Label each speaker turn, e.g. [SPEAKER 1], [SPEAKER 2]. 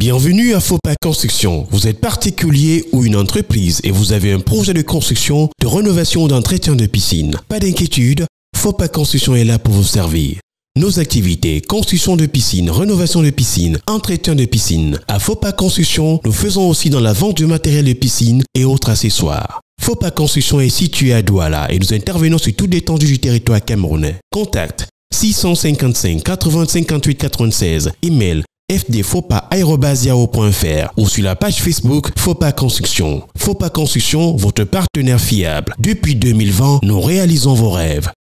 [SPEAKER 1] Bienvenue à Fopa Construction. Vous êtes particulier ou une entreprise et vous avez un projet de construction, de rénovation ou d'entretien de piscine. Pas d'inquiétude, Fopa Construction est là pour vous servir. Nos activités, construction de piscine, rénovation de piscine, entretien de piscine. À Fopa Construction, nous faisons aussi dans la vente du matériel de piscine et autres accessoires. Fopa Construction est situé à Douala et nous intervenons sur toute l'étendue du territoire camerounais. Contact 655 80 58 96, email fdfopa@yahoo.fr ou sur la page Facebook Fopa Construction. Fopa Construction, votre partenaire fiable. Depuis 2020, nous réalisons vos rêves.